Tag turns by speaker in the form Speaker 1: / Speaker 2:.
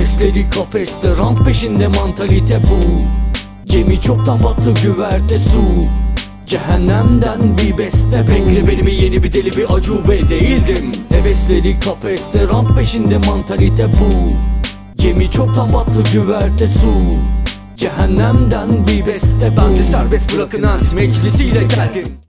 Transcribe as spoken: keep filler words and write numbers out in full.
Speaker 1: Hevesleri kafeste, rant peşinde, mantalite bu. Gemi çoktan battı, güverte su. Cehennemden bir beste, bekle benimi, yeni bir deli, bir acube değildim. Hevesleri kafeste, rant peşinde, mantalite bu. Gemi çoktan battı, güverte su. Cehennemden bir beste, ben de serbest bırakın ant meclisiyle geldim.